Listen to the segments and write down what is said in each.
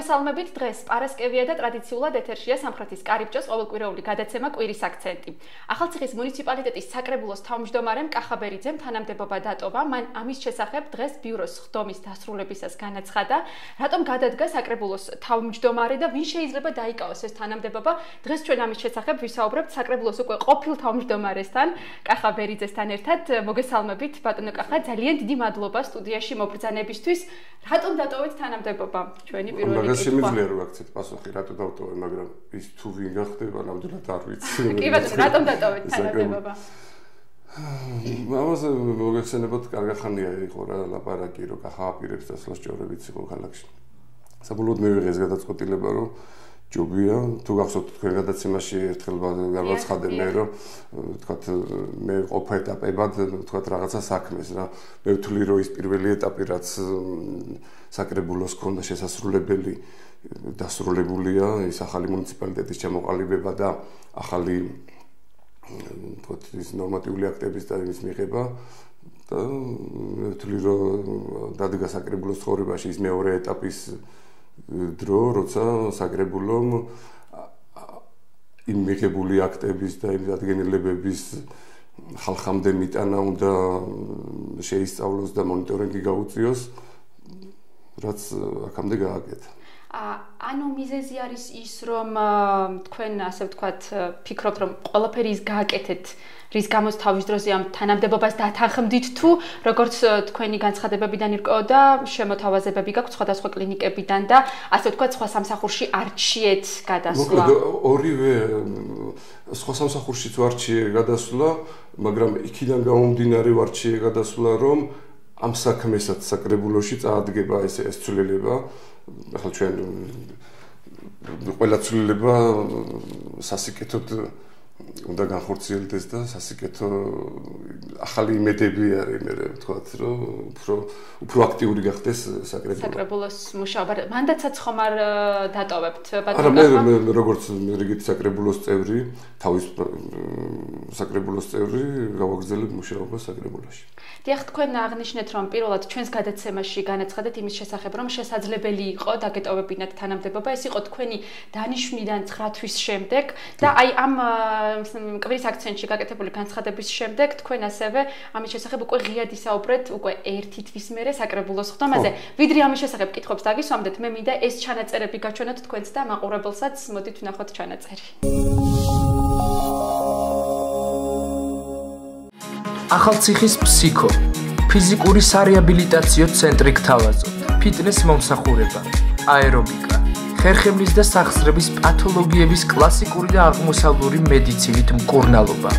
მოგესალმებით დღეს პარასკევია და ტრადიციულად ეთერშია სამხრეთის კარიბჭოს ყოველკვირეული გადაცემა კვირის აქცენტი. ახალციხის მუნიციპალიტეტის საკრებულოს თავმჯდომარემ კახაბერიძემ თანამდებობა დატოვა. მან ამის შესახებ დღეს ბიუროს ხდომის დასრულებისას განაცხადა, რატომ გადადგა საკრებულოს თავმჯდომარე და ვინ შეიძლება დაიკავოს ეს თანამდებობა. დღეს ჩვენ ამის შესახებ ვისაუბრებთ საკრებულოს უკვე ყოფილ თავმჯდომარესთან, კახაბერიძესთან ერთად. მოგესალმებით ბატონო კახა, ძალიან დიდი მადლობა სტუდიაში მობრძანებისთვის. რატომ დატოვეთ თანამდებობა? ჩვენი პირველი კითხვა. მაგას შემიძლია რომ აქცეთ პასუხი, რატო დავტოვე, მაგრამ ის თუ ვინ გახდება, ნამდვილად არ ვიცი. კი ბატონო, რატომ დატოვეთ თანამდებობა? ამაზე მოგეხსენებათ, კარგი ხანია იყო რა ლაპარაკი, რომ კახა აპირებს დასვლას ჭორებიც იყო ქალაქში. საბოლოოდ მივიღე ეს გადაწყვეტილება, რომ ჯობია, თუ გახსოვთ თქვენ გადაცემაში ერთხელ გავაცხადე მე, რომ თქვათ მე ყოფა ეტაპებად თქვათ რაღაცა საქმეს რა. მე ვთვლი, რომ ის პირველი ეტაპი, რაც საკრებულოს ქონდა შესასრულებელი, დასრულებულია, ის ახალი მუნიციპალიტეტის ჩამოყალიბება და ახალი თქვათ ის ნორმატიული აქტების და იმის მიღება და მე ვთვლი, რომ დადგა საკრებულოს ცხოვრებაში ის მეორე ეტაპის დრო, როცა საკრებულომ იმ მიღებული აქტების და იმ დადგენილებების ხალხამდე მიტანა უნდა შეისწავლოს და მონიტორინგი გაუწიოს, რაც აქამდე გააკეთა. ანუ მიზეზი არის ის, რომ თქვენ ასე ვთქვათ, ფიქრობთ, რომ ყველაფერი ის გააკეთეთ, რის გამოც თავის დროზე ამ თანამდებობას დათანხმდით თუ როგორც თქვენი განცხადებებიდან ირკვეოდა, შემოთავაზებები გაქვთ სხვადასხვა კლინიკებიდან და ასე ვთქვათ, სხვა სამსახურში არჩიეთ გადასვლა. მოკლედ ორივე სხვა სამსახურშიც ვარჩიე გადასვლა, მაგრამ იქიდან გამომდინარე ვარჩიე გადასვლა, რომ ამ საქმესაც საკრებულოში წაადგება ეს ცვლილება. ახლა ჩვენ ყველა ცვლილება სასიკეთოდ უნდა განხორციელდეს და სასიკეთო ახალი იმედები არის მე ვთქვათ, რომ უფრო აქტიური გახდეს საკრებულოს მუშაობა. მანდატსაც ხომ არ დატოვებთ ბატონო? არა, მე როგორც რიგით საკრებულოს წევრი, თავის საკრებულოს წევრი გავაგრძელებ მუშაობას საკრებულოში. დიახ, თქვენ აღნიშნეთ, რომ პირველად ჩვენს გადაცემაში განაცხადეთ იმის შესახებ, რომ შესაძლებელი იყო დაგეტოვებინათ თანამდებობა. ეს იყო თქვენი დანიშვნიდან 9 თვის შემდეგ და აი ამ კვირის აქცენტში გაკეთებული განცხადების შემდეგ თქვენ ასევე ამის შესახებ უკვე ღიად ისაუბრეთ უკვე 1 თვის მერე საკრებულოს ხდომაზე. ვიდრე ამის შესახებ კითხვებს დაგისვამდეთ, მე მინდა ეს ჩანაწერები გაჩვენოთ თქვენც და მაყურებელსაც. მოდით ვნახოთ ჩანაწერი. ახალციხის ფსიქო, ფიზიკური სარეაბილიტაციო ცენტრი გთავაზობთ, ფიტნეს მომსახურება, აერობიკა, ხერხემლის და სახსრების პათოლოგიების კლასიკური და აღმოსავლური მედიცინით მკურნალობა.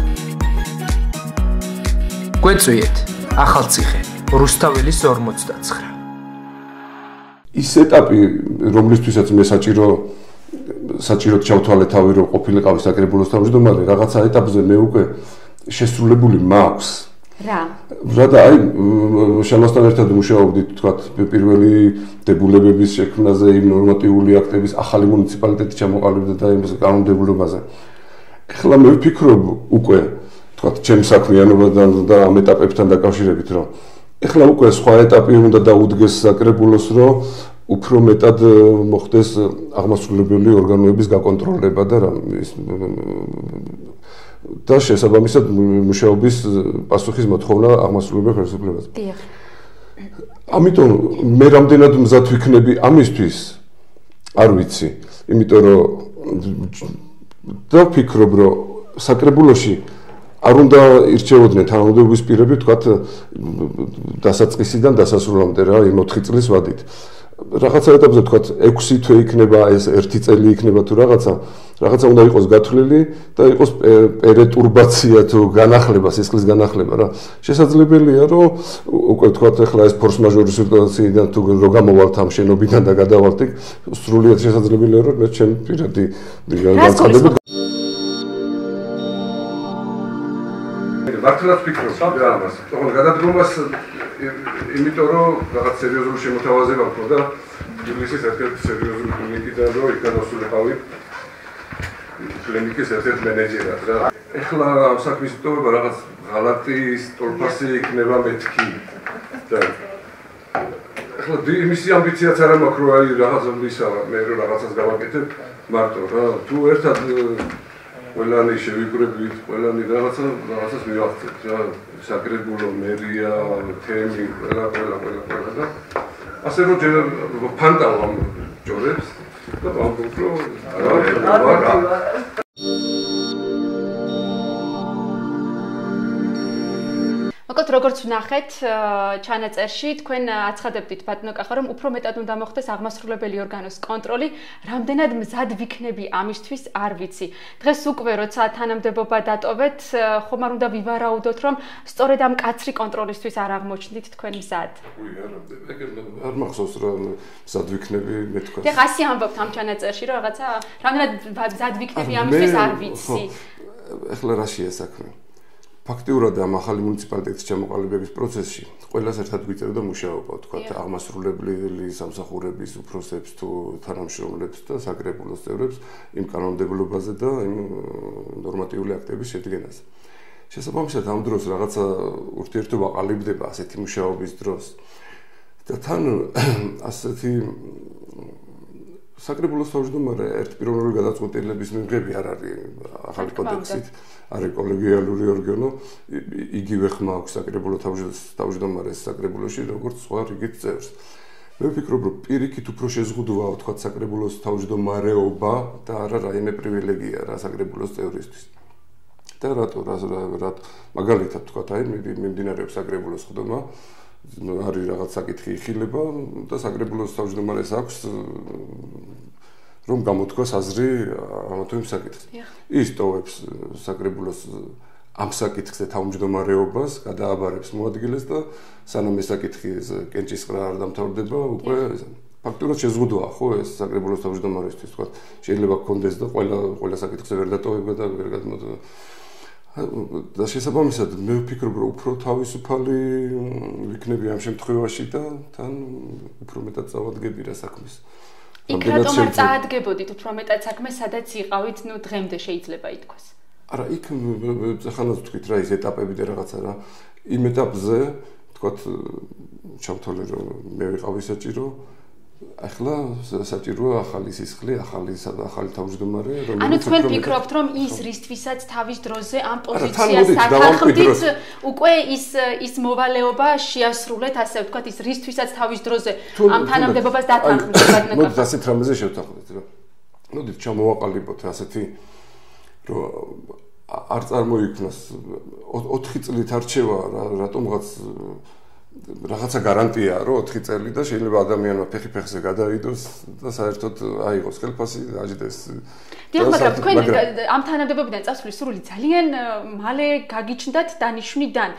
გვეწვიეთ, ახალციხე, რუსთაველის 49. ის ეტაპი, რომლისთვისაც მე საჭიროდ ჩავთვალე თავი, რომ ყოფილიყავი საკრებულოს თავმჯდომარე, რაღაცა ეტაპზე მე უკვე შესრულებული მაქვს. რა და აი შემოსთან ერთად მუშაობდით თქვათ პირველი დებულებების შექმნაზე, იმ ნორმატიული აქტების ახალი მუნიციპალიტეტის ჩამოყალიბება და იმ კანონმდებლობაზე. ეხლა მე ვფიქრობ უკვე თქვათ ჩემს საქმიანობასთან და ამ ეტაპებთან დაკავშირებით, რომ ეხლა უკვე სხვა ეტაპი უნდა დაუდგეს საკრებულოს, რომ უფრო მეტად მოხდეს აღმასრულებელი ორგანოების გაკონტროლება და და შესაბამისად მუშაობის პასუხის მოთხოვნა აღმასრულებელ ხელისუფლებაზე. დიახ. ამიტომ მე რამდენად მზად ვიქნები ამისთვის არ ვიცი, იმიტომ რომ და ვფიქრობ, რომ საკრებულოში არ უნდა ირჩევოდნენ თანამდებობის პირები, თქვათ დასაწყისიდან დასასრულამდე რა, იმ 4 წლის ვადით. რაღაცა ეტაპზე თქვათ 6 თვე იქნება, ეს 1 წელი იქნება თუ რაღაცა უნდა იყოს გათვლილი და იყოს პერეტურბაცია თუ განახლება, სისხლის განახლება რა. შესაძლებელია, რომ უკვე თქვათ ახლა ეს ფორს მაჟორის სიტუაციიდან თუ რო გამოვალთ ამ შენობიდან და გადავალთ იქ, სრულიად შესაძლებელია, რომ მე ჩემ პირადი განცხადებით მართლაც ვფიქრობ რა ამას. თქო, გადადგომას იმიტომ რომ რაღაც სერიოზული შემოთავაზება მქონდა ინგლისის ერთ-ერთი სერიოზული კლინიკიდან, რომ იქ გადასულიყავი კლინიკის ერთ-ერთ მენეჯერად რა. ეხლა ამ საქმის მიტოვება რაღაც ღალატის ტოლფასი იქნება მეთქი და ეხლა მისი ამბიციაც არ მაქვს რომ აი რაღაცა მისალა მე რომ რაღაცას გავაკეთებ მარტო რა თუ ერთად ყველანი შევიკრებით ყველანი რაღაცას მივახცეთ რა საკრებულო მერია თემი ყველა და ასე რომ ფანტავ ამ ჯორებს და ვამბობ რომ რა მოკეთ როგორც ვნახეთ ჩანაწერში თქვენ აცხადებდით ბატონო კახა რომ უფრო მეტად უნდა მოხდეს აღმასრულებელი ორგანოს კონტროლი რამდენად მზად ვიქნები ამისთვის არ ვიცი დღეს უკვე როცა თანამდებობა დატოვეთ ხომ არ უნდა ვივარაუდოთ რომ სწორედ ამ კაცრი კონტროლისთვის არ აღმოჩნდით თქვენ მზად არ მახსოვს რომ მზად ვიქნები მე თქვენ ეხლა ასე ამბობთ ამ ჩანაწერში რომ რაღაცა რამდენად მზად ვიქნები ამისთვის არ ვიცი ეხლა რაშია საქმე ფაქტიურად ამ ახალი მუნიციპალიტეტის ჩამოყალიბების პროცესში ყველას ერთად გვიწერდა მუშაობა, თქვათ, აღმასრულებელი სამსახურების უფროსებს თუ თანამშრომლებს და საკრებულოს წევრებს იმ კანონმდებლობაზე და იმ ნორმატიული აქტების შედგენაზე. შესაბამისად ამ დროს რაღაცა ურთიერთობა ყალიბდება ასეთი მუშაობის დროს. და თან ასეთი საკრებულოს თავმჯდომარე ერთპიროვნული გადაწყვეტილების მიღები არ არის ახალი კოდექსით, არის კოლეგიალური ორგანო, იგივე ხმა აქვს საკრებულო თავმჯდომარეს საკრებულოში, როგორც სხვა რიგით წევრს. მე ვფიქრობ, რომ პირიქით უფრო შეზღუდვაა, თქვათ, საკრებულოს თავმჯდომარეობა და არა რაიმე პრივილეგია რა საკრებულოს წევრისთვის. და რატო მაგალითად თქვათ, აი მიმდინარეობს საკრებულოს ხდომა არის რაღაც საკითხი იხილება და საკრებულოს თავმჯდომარეს აქვს რომ გამოთქვას აზრი ამ თუ იმ საკითხზე. ის ტოვებს საკრებულოს ამ საკითხზე თავმჯდომარეობას, გადააბარებს მოადგილეს და სანამ ეს საკითხი კენჭისყრა არ დამთავრდება, უკვე ფაქტურად შეზღუდვაა ხო ეს საკრებულოს თავმჯდომარესთვის, თქვა შეიძლება გქონდეს და ყველა საკითხზე ვერ დატოვება და ვერ გადმოდგება. და შესაბამისად მე ვფიქრობ რომ უფრო თავისუფალი ვიქნები ამ შემთხვევაში და თან უფრო მეტად წავადგები რა საქმეს. იქ რატომ არ წაადგებოდით უფრო მეტად საქმე სადაც იყავით, ნუ დღემდე შეიძლება ითქვას. არა, იქ ახლა თქვით რა ის ეტაპები და რაღაცა რა. იმ ეტაპზე თქვათ ჩავთვალე რომ მე ვიყავი საჭირო ახლა საჭიროა ახალი სისხლი, ახალი თავმჯდომარე, რომელიც ანუ თქვენ ფიქრობთ, რომ ის რისთვისაც თავის დროზე ამ პოზიციას დათანხმდით, უკვე ის მოვალეობა შეასრულეთ, ასე ვთქვათ, ის რისთვისაც თავის დროზე ამ თანამდებობას დათანხმდით, ბატონო. მოდით ასეთ რამეზე შევთანხმდით რა. მოდით ჩამოვაყალიბოთ ასეთი რომ არ წარმოიქმნას 4 წლით არჩევა რატომღაც რაღაცა გარანტია რომ 4 წელი და შეიძლება ადამიანმა ფეხი-ფეხზე გადაიდოს და საერთოდ აიღოს ხელფასი და აჯდეს. დიახ, მაგრამ თქვენ ამ თანამდებობიდან წასვლის სურვილი ძალიან მალე გაგიჩნდათ დანიშვნიდან.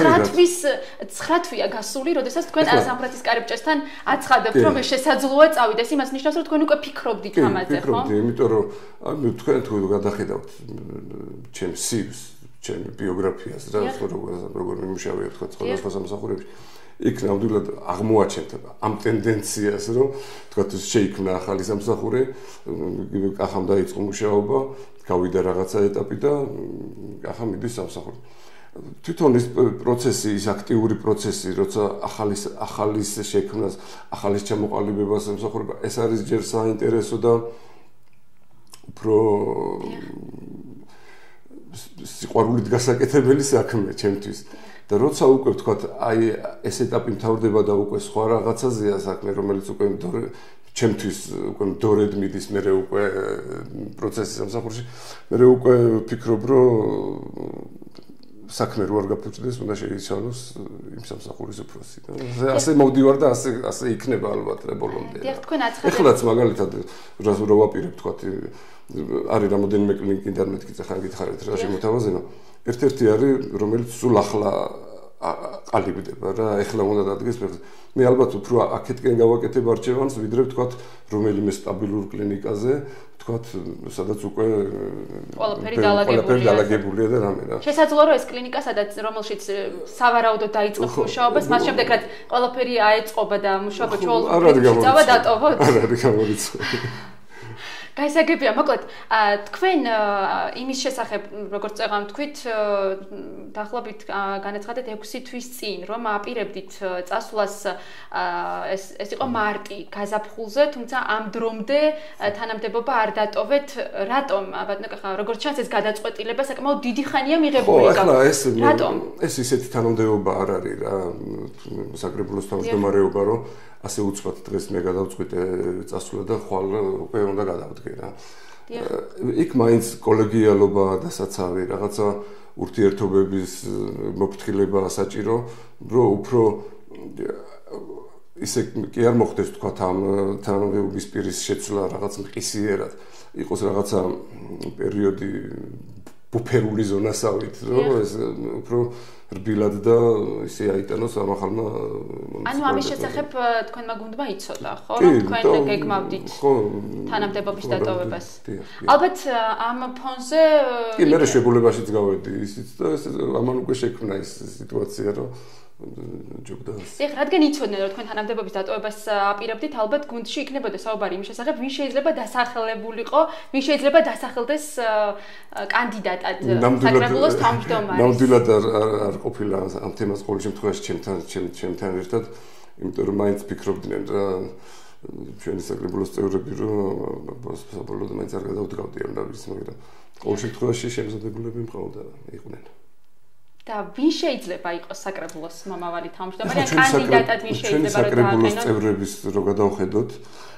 9 თვია გასული, როდესაც თქვენ სამხრეთის კარიბჭესთან აცხადებთ, რომ შესაძლოა წავიდეს. იმას ნიშნავს, რომ თქვენ უკვე ფიქრობდით ამაზე, ხო? ფიქრობდი, იმიტომ რომ თქვენ თუ გადახედავთ ჩემ CV-ს ჩემი ბიოგრაფიას რა როგორ მიმუშავია თქვა სხვადასხვა სამსახურებში იქ ნამდვილად აღმოაჩენთ ამ ტენდენციას რომ თქვა შეიქმნა ახალი სამსახური კახამ დაიწყო მუშაობა გავიდა რაღაცა ეტაპი და კახა მიდის სამსახური თვითონ ის პროცესი ის აქტიური პროცესი როცა ახალის შექმნას ახალის ჩამოყალიბებას სამსახურება ეს არის ჯერ საინტერესო და უფრო სიყვარულით გასაკეთებელი საქმე ჩემთვის და როცა უკვე ვთქვათ აი ეს ეტაპი მთავრდება და უკვე სხვა რაღაცაზეა საქმე რომელიც უკვე ჩემთვის უკვე მდორედ მიდის მე უკვე პროცესის სამსახურში მე უკვე ვფიქრობ რომ საქმე რო არ გაფუჭდეს უნდა შეიცვალოს იმ სამსახურის უფროსი და ასე მოვდივარ და ასე იქნება ალბათ რა ბოლომდე დიახ თქვენ აცხადეთ ეხლაც მაგალითად რა ვაპირებ ვთქვათ არის რამოდენიმე კლინიკი ინტერნეტი ხან გითხარით რა შემოთავაზებო ერთ-ერთი არის რომელიც სულ ახლა ყალიბდება რა ეხლა უნდა დადგეს მე ალბათ უფრო აქეთკენ გავაკეთებ არჩევანს ვიდრე ვთქვათ რომელიმე სტაბილურ კლინიკაზე ვთქვათ სადაც უკვე ყველაფერი დალაგებულია და რამე რა შესაძლოა რომ ეს კლინიკა სადაც რომელშიც სავარაუდოდ დაიწყოს მუშაობას მას შემდეგ რაც ყველაფერი აეწყობა და მუშაობა ჩაოლ წავა დატოვოთ არ არის გამორიცხული გაისაგებია, მოკლედ, თქვენ იმის შესახებ, როგორც წეღავ თქვით, დაახლოებით განაცხადეთ 6 თვის წინ, რომ აპირებდით წასვლას ეს იყო მარტი გაზაფხულზე, თუმცა ამ დრომდე თანამდებობა არ დატოვეთ. რატომ? ბატონო კახა, როგორც ჩანს ეს გადაწყვეტილება საკმაოდ დიდი ხანია მიღებული. ახლა ეს ისეთი თანამდებობა არ არის რა, საკრებულოს თავმჯდომარეობა, რომ ასე უცბად დღეს მე გადავწყვიტე წასვლა და ხვალ უკვე უნდა გადავდგე რა. იქ მაინც კოლეგიალობა დასაცავი, რაღაცა ურთიერთობების მოფრთხილება საჭირო, რომ უფრო ისე კი არ მოხდეს თქვა ამ თანამდებობის პირის შეცვლა რაღაც მყისიერად. იყოს რაღაცა პერიოდი ბუფერული ზონასავით, რომ ეს უფრო რბილად და ისე აიტანოს ამ ახალმა ანუ ამის შესახებ თქვენმა გუნდმა იცოდა, ხო? თქვენ გეგმავდით თანამდებობის დატოვებას. ალბათ ამ ფონზე კი მე შეებულებაშიც გავედი ისიც და ამან უკვე შექმნა ის სიტუაცია, რომ ეხლა რადგან იცოდნენ რომ თქვენ თანამდებობის დატოვებას აპირებდით, ალბათ გუნდში იქნებოდა საუბარი იმის შესახებ, ვინ შეიძლება დასახელებულიყო, ვინ შეიძლება დასახელდეს კანდიდატად საკრებულოს თავმჯდომარეს. ნამდვილად არ ყოფილა ამ თემას ყოველ შემთხვევაში ჩემთან ერთად, იმიტომ რომ მაინც ფიქრობდნენ რა ჩვენი საკრებულოს წევრები, რომ საბოლოოდ მაინც არ გადავდგავდი ამ დაბის, მაგრამ ყოველ შემთხვევაში შემზადებულები მყავდა იყვნენ. და ვინ შეიძლება იყოს საკრებულოს მომავალი თავმჯდომარე, ან კანდიდატად ვინ შეიძლება რომ საკრებულოს წევრების რო გადავხედოთ,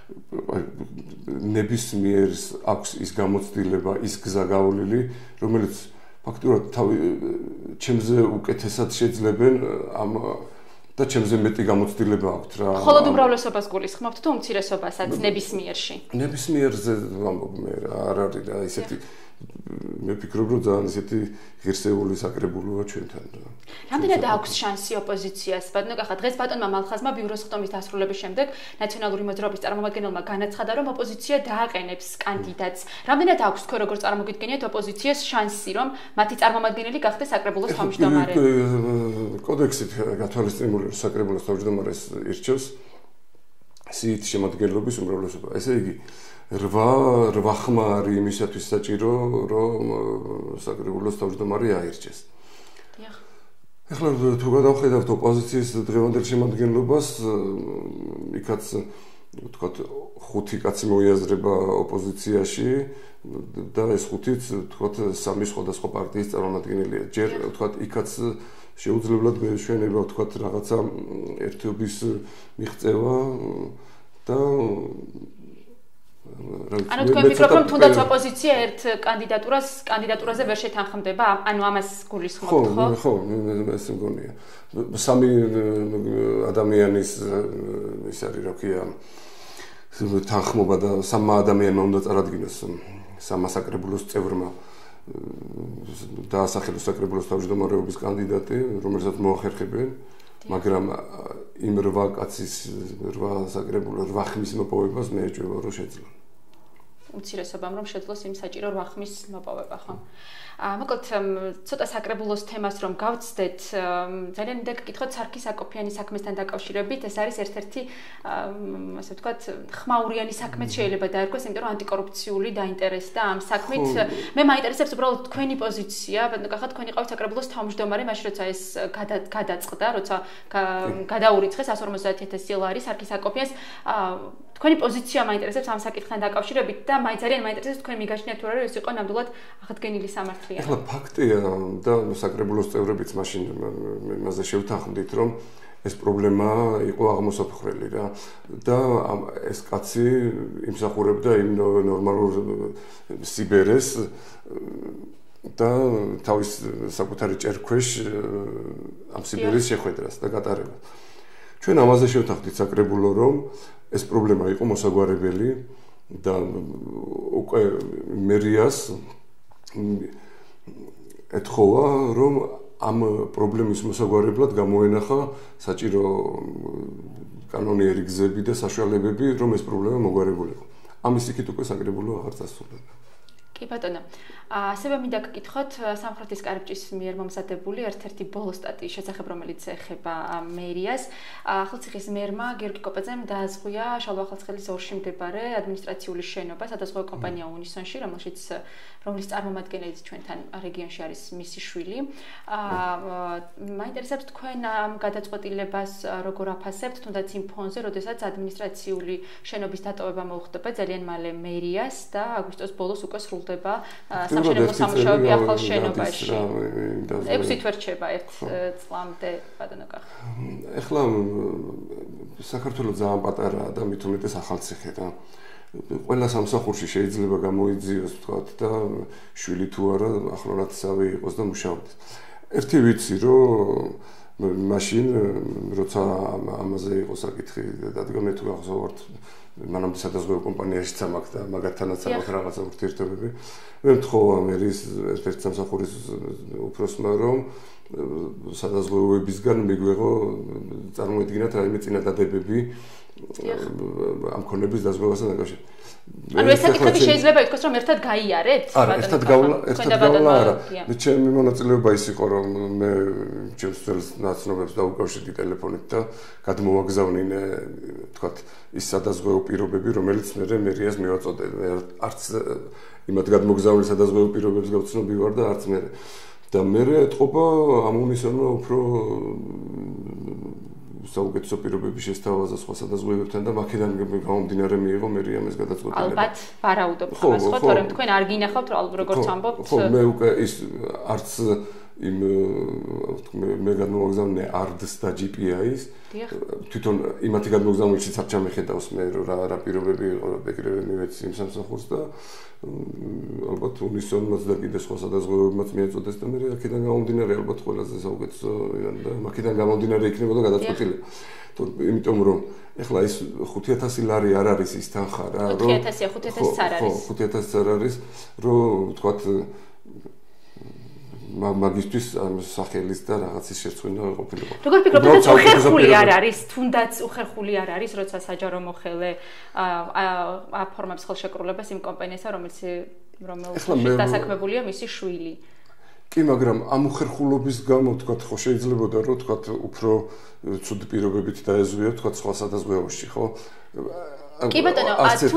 ნებისმიერს აქვს ის გამოცდილება, ის გზა გავლილი, რომელიც ფაქტურად ჩემზე უკეთესად შეძლებენ ამ და ჩემზე მეტი გამოცდილება აქვს რა. მხოლოდ უმრავლესობას გულისხმობთ თუ უმცირესობასაც ნებისმიერში? ნებისმიერზე ვამბობ მე რა, არ არის რა ისეთი მე ვფიქრობ რომ ძალიან ისეთი ღირსეული საკრებულოა ჩვენთან რა. რამდენად აქვს შანსი ოპოზიციას? ბატონო კახა, დღეს ბატონმა მალხაზმა ბიუროს ხტომის დასრულების შემდეგ ნაციონალური მოძრაობის წარმომადგენელმა განაცხადა, რომ ოპოზიცია დააყენებს კანდიდატს. რამდენად აქვს თქვენ როგორც წარმოგიდგენიათ ოპოზიციას შანსი, რომ მათი წარმომადგენელი გახდეს საკრებულოს თავმჯდომარე? კოდექსით გათვალისწინებული საკრებულოს თავმჯდომარეს ირჩევს სიით შემადგენლობის უმრავლესობა. ესე იგი 8 ხმა არის იმისათვის საჭირო, რომ საკრებულოს თავმჯდომარე აირჩეს. ეხლა თუ გადავხედავთ ოპოზიციის დღევანდელ შემადგენლობას, იქაც ვთქვათ 5 კაცი მოიაზრება ოპოზიციაში და ეს 5-იც ვთქვათ 3 სხვადასხვა პარტიის წარმომადგენელია. ჯერ ვთქვათ იქაც შეუძლებლად მეშვენება ვთქვათ რაღაცა ერთობის მიღწევა და ანუ თქვენ ფიქრობთ რომ თუნდაც ოპოზიცია ერთ კანდიდატურაზე ვერ შეთანხმდება, ანუ ამას გულისხმობთ, ხო? ხო, ეს მგონია. 3 ადამიანის ის არის რა ქვია თანხმობა და 3 ადამიანმა უნდა წარადგინოს სამასაკრებულოს წევრმა დაასახელოს საკრებულოს თავმჯდომარეობის კანდიდატი, რომელსაც მოახერხებენ, მაგრამ იმ 8 კაცის 8 საკრებულოს 8 ხმის მოპოვებას მე ეჭვება რომ შეძლო. უმცირესობამ რომ შეძლოს იმ საჭირო 8 ხმის მოპოვება, ხო? მოკლედ ცოტა საკრებულოს თემას რომ გავცდეთ, ძალიან მინდა გკითხოთ სარქის აკოფიანის საქმესთან დაკავშირებით, ეს არის ერთ-ერთი ასე ვთქვათ, ხმაურიანი საქმეც შეიძლება დაერქვას, იმიტომ რომ ანტიკორუფციული დაინტერესდა ამ საქმით. მე მაინტერესებს უბრალოდ თქვენი პოზიცია, ბატონო კახა, თქვენ იყავით საკრებულოს თავმჯდომარე, მაშინ როცა ეს გადაწყდა, როცა გადაურიცხეს 150,000 ლარი სარქის აკოფიანს, თქვენი პოზიცია მაინტერესებს ამ საკითხთან დაკავშირებით და მაინც ძალიან მაინტერესებს თქვენ მიგაჩნიათ თუ არა რომ ეს იყო ნამდვილად აღდგენილი სამართლია. ეხლა ფაქტია და საკრებულოს წევრებიც მაშინ იმაზე შევთანხმდით რომ ეს პრობლემა იყო აღმოსაფხრელი რა და ეს კაცი იმსახურებდა იმ ნორმალურ სიბერეს და თავის საკუთარი ჭერქვეშ ამ სიბერის შეხვედრას და გატარებას. ჩვენ ამაზე შევთანხმდით საკრებულო რომ ეს პრობლემა იყო მოსაგვარებელი და უკვე მერიას ეთხოვა რომ ამ პრობლემის მოსაგვარებლად გამოენახა საჭირო კანონიერი გზები და საშუალებები რომ ეს პრობლემა მოგვარებულიყო. ამის იქით უკვე საკრებულო აღარ წასულა. კი ბატონო. ასევე მინდა გკითხოთ სამხრეთის კარიბჭის მიერ მომზადებული ერთ-ერთი ბოლო სტატიის შესახებ, რომელიც ეხება მერიას. ახალციხის მერმა გიორგი კოპაძემ დააზღვია შალვა ახალციხელის ორში მეორე ადმინისტრაციული შენობა სადაზღვევო კომპანია უნისონში, რომლის წარმომადგენელი ჩვენთან რეგიონში არის მისი შვილი. მაინტერესებს თქვენ ამ გადაწყვეტილებას როგორ აფასებთ, თუნდაც იმ ფონზე, როდესაც ადმინისტრაციული შენობის დატოვება მოუხდება ძალიან მალე მერიას და აგვისტოს ბოლოს უკვე სრულდება სამშენებლო სამუშაოები ახალ შენობაში. 6 თვე რჩება ერთ წლამდე ბატონო კახა. ეხლა საქართველოს ძალიან პატარაა და მით უმეტეს ახალციხე და ყველა სამსახურში შეიძლება გამოიძიოს ვთქვათ და შვილი თუ არა ახლონათსავი იყოს და მუშაობდეს. ერთი ვიცი რომ მაშინ როცა ამაზე იყო საკითხი დადგა მე თუ გახსოვთ მანამდე სადაზღვევო კომპანიაში წამახ და მაგათანაც ამახ რაღაცა ურთიერთობები მე მთხოვა მერის ერთ-ერთ სამსახურის უფროსმა რომ სადაზღვევოებისგან მიგვეღო წარმოედგინათ რაიმე წინადადებები ამ ქონების დაზღვევასთან დაკავშირებით. ანუ ეს საკითხები შეიძლება ითქვას რომ ერთად გაიარეთ? არა, ერთად გავლა არა. ჩემი მონაწილეობა ის იყო რომ მე ჩემს წელს ნაცნობებს დაუკავშირდი ტელეფონით და გადმოვაგზავნინე თქვათ ის სადაზღვევო პირობები რომელიც მე მერიას მივაწოდე. არც იმათ გადმოგზავნილ სადაზღვევო პირობებს გავცნობი ვარ და არც მე და მე ეთყობა ამ უნისონმა უფრო საუკეთესო პირობების შესთავაზა სხვა სადაზღვევებთან და მაქედან გამომდინარე მიიღო მერი ამის გადაწყვეტილება. ალბათ ვარაუდობ ხმას ხო, თორემ თქვენ არ გინახავთ როგორც ამბობთ. ხო, მე უკვე ის არც იმ მე გადმოვაგზავნე ARD-ს და GPI-ს. თვითონ იმათი გადმოგზავნილშიც არ ჩამეხედავს მე რა პირობები იყო ეგრევე მეც იმ სამსახურს და ალბათ უნისონმაც და კიდე სხვა სადაზღვევებმაც მიეწოდეს და მე აქედან გამომდინარე ალბათ ყველაზე საუკეთესო და აქედან გამომდინარე იქნებოდა გადაწყვეტილება. იმიტომ რომ ეხლა ის 5000 ლარი არ არის ის თანხა რა რომ 5000 არ არის. ხო 5000 არ არის რომ თქვათ მაგისტრის სახელის და რაღაცის შეცვენა ყოფილიყო. როგორ ფიქრობთ, თუნდაც უხერხული არ არის, თუნდაც უხერხული არ არის, როცა საჯარო მოხელე აფორმებს ხელშეკრულებას იმ კომპანიასა, რომელშიც დასაქმებულია მისი შვილი. კი, მაგრამ ამ უხერხულობის გამო თქვათ ხო შეიძლებოდა რომ თქვათ უფრო ცუდი პირობებით დაეზვია თქვათ სხვა სადაზღვევოში, ხო? კი ბატონო,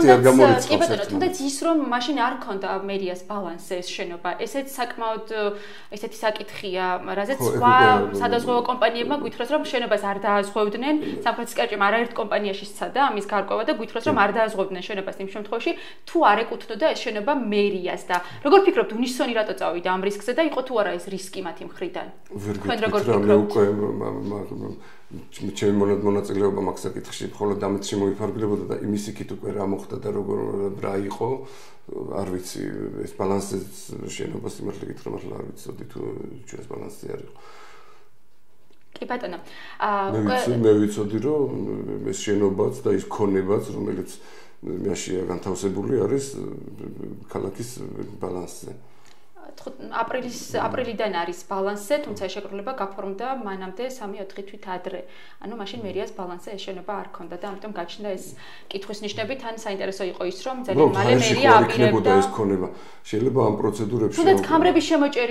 თუნდაც ის რომ მაშინ არ ქონდა მერიას ბალანსზე ეს შენობა, ესეც საკმაოდ ესეთი საკითხია, რაზეც სხვა სადაზღვევო კომპანიებმა გვითხრას რომ შენობას არ დააზღვევდნენ, სამხრეთის კარიბჭემ არაერთ კომპანიაში სცადა ამის გარკვევა და გვითხრას რომ არ დააზღვევდნენ შენობას იმ შემთხვევაში, თუ არ ეკუთვნოდა ეს შენობა მერიას და როგორ ფიქრობთ, უნისონი რატო წავიდა ამ რისკზე და იყო თუ არა ეს რისკი მათი მხრიდან? თქვენ როგორ ფიქრობთ? ჩემი მონაწილეობა მაგ საკითხში მხოლოდ ამით შემოიფარგლებოდა და იმის იქით უკვე რა მოხდა და როგორ რა იყო არ ვიცი ეს ბალანსი შენობას იმართლა გითხრა მართლა არ ვიცოდი თუ ჩვენს ბალანსზე არ იყო. კი ბატონო. მე ვიცოდი რომ ეს შენობაც და ის ქონებაც რომელიც მეაშია განთავსებული არის ქალაქის ბალანსზე. აპრილიდან არის ბალანსზე, თუმცა შეკრულება გაფორმდა მანამდე 3-4 თვით ადრე. ანუ მაშინ მერიას ბალანსზე ეს შენობა არ ქონდა და ამიტომ გაჩნდა ეს კითხვის ნიშნები, თან საინტერესო იყო ის, რომ ძალიან მალე მერია აპირებდა ეს ქონება. შეიძლება ამ პროცედურებში თუნდაც კამრების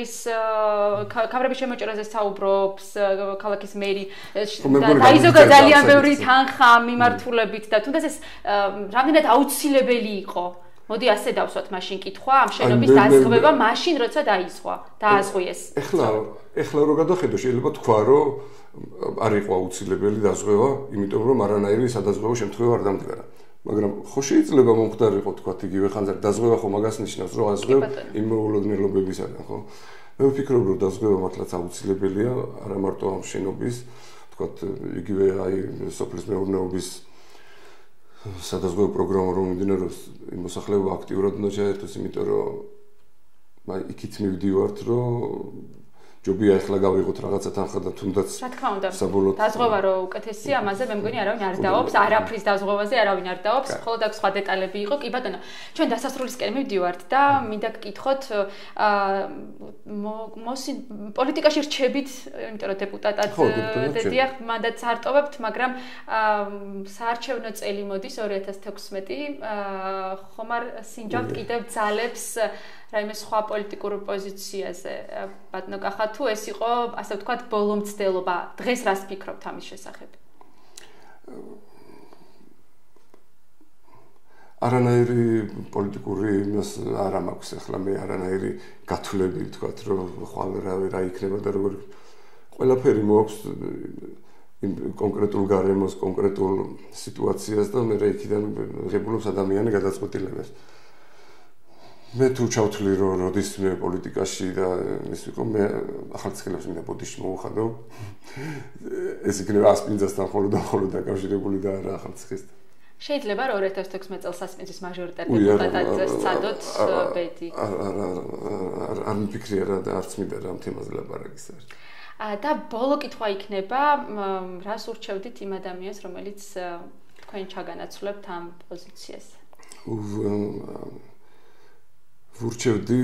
შემოჭერაზე საუბრობს ქალაქის მერი დაიზოგა ძალიან ბევრი თანხა მიმართულებით და თუნდაც ეს რამდენად აუცილებელი იყო. მოდი ასე დავსვათ მაშინ კითხვა ამ შენობის დაზღვევა მაშინ როცა დააზღვიეს. ეხლა რო გადახედო შეიძლება თქვა რომ არ იყო აუცილებელი დაზღვევა, იმიტომ რომ არანაირი სადაზღვევო შემთხვევა არ დამდგარა. მაგრამ ხო შეიძლება მომხდარიყო თქვა იგივე ხანძარი დაზღვევა ხო მაგას ნიშნავს რომ აზღვევ იმ მოულოდნელობებისგან ხო. მე ვფიქრობ რომ დაზღვევა მართლაც აუცილებელია, არა მარტო ამ შენობის თქვა იგივე აი სოფლის მეურნეობის სადაზღვევო პროგრამა რომ მიმდინარეობს იმ მოსახლეობა აქტიურად უნდა ჩაერთოს, იმიტომ რომ იქით მივდივართ რომ ჯობია ახლა გავიღოთ რაღაცა თანხა და თუნდაც რა თქმა უნდა დაზღვევა რომ უკეთესია, ამაზე მე მგონი არავინ არ დაობს, არაფრის დაზღვევაზე არავინ არ დაობს, მხოლოდ აქ სხვა დეტალები იყო. კი ბატონო, ჩვენ დასასრულისკენ მივდივართ და მინდა გკითხოთ პოლიტიკაში რჩებით, იმიტომ რომ დეპუტატად დედია მანდატს არტოვებთ, მაგრამ საარჩევნო წელი მოდის 2016 ხომ არ სინჯავთ კიდევ ძალებს რაიმე სხვა პოლიტიკურ პოზიციაზე ბატონო კახა თუ ეს იყო ასე ვთქვათ ბოლომცდელობა დღეს რას ფიქრობთ ამის შესახებ? არანაირი პოლიტიკური იმას არ მაქვს ახლა მე არანაირი გათვლები ვთქვათ რომ ხვალ რა იქნება და როგორ ყველაფერი მოაქვს იმ კონკრეტულ გარემოს კონკრეტულ სიტუაციას და მე რა იქიდან ღებულობს ადამიანი გადაწყვეტილებას მე თუ ჩავთვლი რომ როდის მე პოლიტიკაში და ის ვიყო მე ახალციხელებს მინდა ბოდიში მოვუხადო ეს იქნება ასპინძასთან ხოლმე დაკავშირებული და არა ახალციხესთან შეიძლება რომ 2016 წელს სასპინძის მაჟორიტარი დეპუტატად სცადოთ ბედი არ მიფიქრია რა და არც მინდა რა ამ თემაზე ლაპარაკის არის და ბოლო კითხვა იქნება რას ურჩევდით იმ ადამიანს რომელიც თქვენ ჩაგანაცვლებთ ამ პოზიციას ვურჩევდი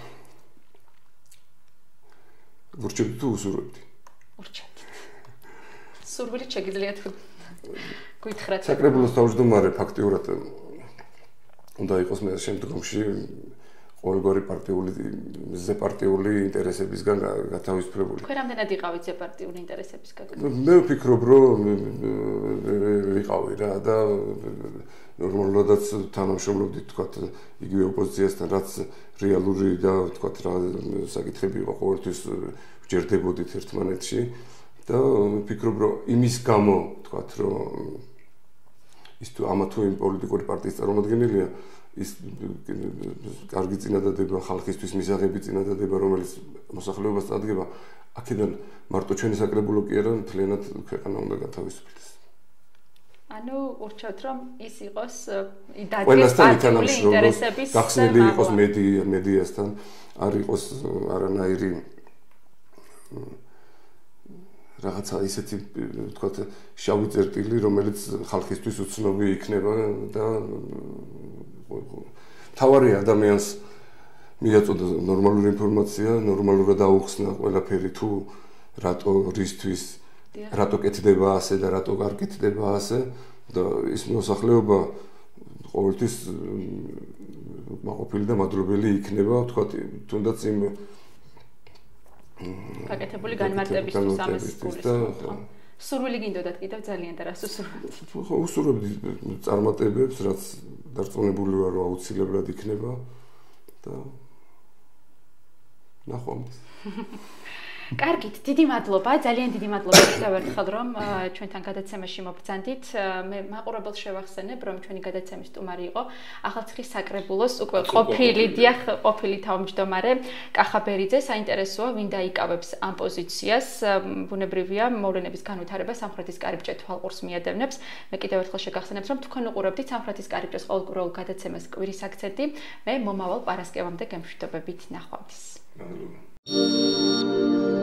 თუ უსურვებდი სურვილით შეგიძლიათ გითხრათ საკრებულოს თავმჯდომარე ფაქტიურად უნდა იყოს მე შემდგომში ყოველგვარი ზეპარტიული ინტერესებისგან გათავისუფლებული. თქვენ რამდენად იყავით ზეპარტიული ინტერესებისგან? მე ვფიქრობ, რომ ვიყავი რა და ნორმალურადაც თანამშრომლობდით თქვათ იგივე ოპოზიციასთან, რაც რეალური და თქვათ რა საკითხები იყო ყოველთვის ვჯერდებოდით ერთმანეთში და ვფიქრობ, რომ იმის გამო თქვათ, რომ ის თუ ამა თუ იმ პოლიტიკური პარტიის წარმომადგენელია ის კარგი წინადადება ხალხისთვის მისაღები წინადადება რომელიც მოსახლეობას წადგება აქედან მარტო ჩვენი საკრებულო კი არა მთლიანად ქვეყანა უნდა გათავისუფლდეს ანუ ურჩევთ რომ ის იყოს დადგეს პარტიული ინტერესების გახსნილი იყოს მედიასთან არ იყოს არანაირი რაღაცა ისეთი ვთქვათ შავი წერტილი რომელიც ხალხისთვის უცნობი იქნება და თავარია ადამიანს მიაწოდა ნორმალური ინფორმაცია, ნორმალურად აუხსნა ყველაფერი თუ რატო რისთვის, რატო კეთდება ასე და რატო არ კეთდება ასე და ის მოსახლეობა ყოველთვის მაყოფილი და მადლობელი იქნება, ვთქვათ, თუნდაც იმ გაკეთებული განმარტებისთვის ამის სურვილი გინდოდათ კიდევ ძალიან და რას უსურვებთ? ხო, უსურვებდი წარმატებებს, რაც დარწმუნებული ვარ, რომ აუცილებლად იქნება და ნახვამდის. კარგით, დიდი მადლობა, ძალიან დიდი მადლობა კიდევ ერთხელ რომ ჩვენთან გადაცემაში მობრძანდით. მე მაყურებელს შევახსენებ, რომ ჩვენი გადაცემის სტუმარი იყო ახალციხის საკრებულოს უკვე ყოფილი თავმჯდომარე კახა ბერიძე. საინტერესოა, ვინ დაიკავებს ამ პოზიციას. ბუნებრივია, მოვლენების განვითარება სამხრეთის კარიბჭე თვალყურს მიადევნებს. მე კიდევ ერთხელ შეგახსენებთ, რომ თქვენ უყურებდით სამხრეთის კარიბჭეს ყოველკვირეულ გადაცემას კვირის აქცენტი. მე მომავალ პარასკევამდე გემშვიდობებით ნახვამდის. მადლობა.